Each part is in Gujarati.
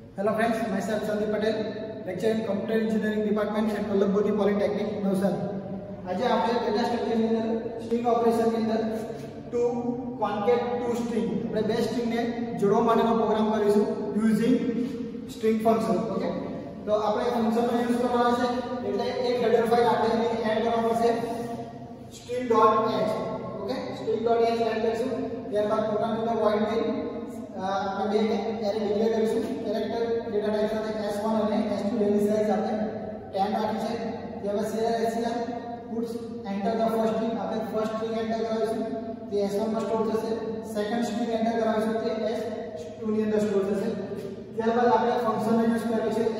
Hello friends, myself Sandeep Patel, lecturer in Computer Engineering Department at Vallabh Bodhi Polytechnic, Navsari. આજે આપણે ડેટા સ્ટ્રક્ચરની અંદર સ્ટ્રિંગ ઓપરેશનની અંદર ટુ કોન્કેટ ટુ સ્ટ્રિંગ આપણે બે સ્ટ્રિંગને જોડવા માટેનો પ્રોગ્રામ કરીશું યુઝિંગ સ્ટ્રિંગ ફંક્શન. ઓકે, તો આપણે ફંક્શનનો યુઝ કરવાનો છે એટલે એક હેડર ફાઇલ આપણે એડ કરવા પડશે string.h. ઓકે, string.h એડ કરીશું. ત્યારબાદ પ્રોગ્રામની અંદર void main આપણે બે એરે ડિક્લેર કરીશું. કેરેક્ટર ડેટા ટાઈપ સાથે s1 અને s2 ઇનિશિયલાઇઝ આપણે 10 રાખી છે. ત્યારબાદ str puts enter the first string આપણે ફર્સ્ટ સ્ટ્રિંગ એન્ટર કરાવીશું તે s1 માં સ્ટોર થશે. સેકન્ડ સ્ટ્રિંગ એન્ટર કરાવીશું તે s2 ની અંદર સ્ટોર થશે. ત્યારબાદ આપણે ફંક્શનનો યુઝ કર્યો છે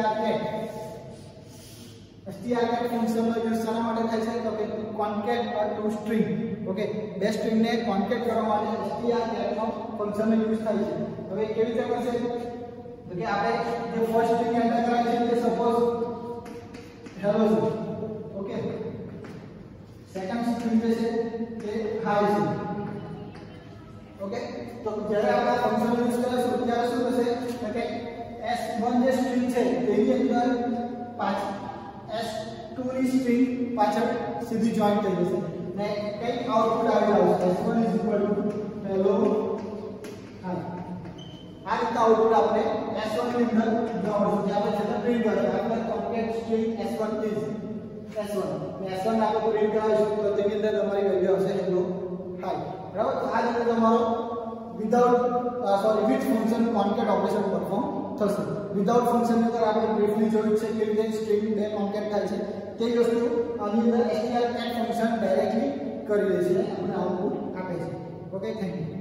strcat ફંક્શનનો યુઝ શા માટે થાય છે તો કે કોન્કેટ ટુ સ્ટ્રિંગ. ઓકે, બે સ્ટ્રિંગને કોન્કેટ કરવા માટે strcat નો ફંક્શનનો યુઝ થાય છે. હવે કેવી રીતે કરશે તો કે આપણે જે ફર્સ્ટ સ્ટ્રિંગ એન્ટર કરાવી છે તે સપોઝ હેલો છે. ઓકે, સેકન્ડ સ્ટ્રિંગ જે છે તે હાઈ છે. ઓકે, તો જ્યારે આપણે ફંક્શન યુઝ કરીશું ત્યારે શું થશે તો કે s1 જે સ્ટ્રિંગ છે તેની અંદર s2 ની સ્ટ્રિંગ પાછળ સીધી જોઈન થઈ જશે ને કઈ આઉટપુટ આવી આવશે s1 hello hi. આ રીતે આઉટપુટ આપણે s1 ની અંદર જોવાનું છે. આપણે જેને પ્રિન્ટ કરીએ આપણે કોન્કેટ સ્ટ્રિંગ s1 is s1 ને s1 આપણે પ્રિન્ટ કરીશું તો તેની અંદર તમારી વેલ્યુ આવશે hello hi. બરાબર, તો આ રીતે તમારો without with function concat operation perform થશે. વિધાઉટ ફંક્શન ની અંદર આપણે બ્રીફલી જોયું છે કે કેવી રીતે સ્ટ્રિંગ બે કોન્કેટ થાય છે તે વસ્તુ આની અંદર strcat ફંક્શન ડાયરેક્ટલી કરી લે છે અને આઉટપુટ આપે છે. Okay, thank you.